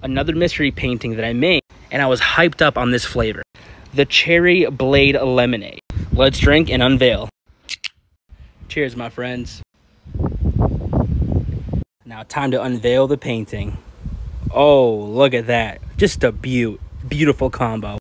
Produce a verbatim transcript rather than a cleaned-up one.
another mystery painting that I made, and I was hyped up on this flavor. The Cherry Blade Lemonade. Let's drink and unveil. Cheers, my friends. Now time to unveil the painting. Oh, look at that. Just a beaut. Beautiful combo.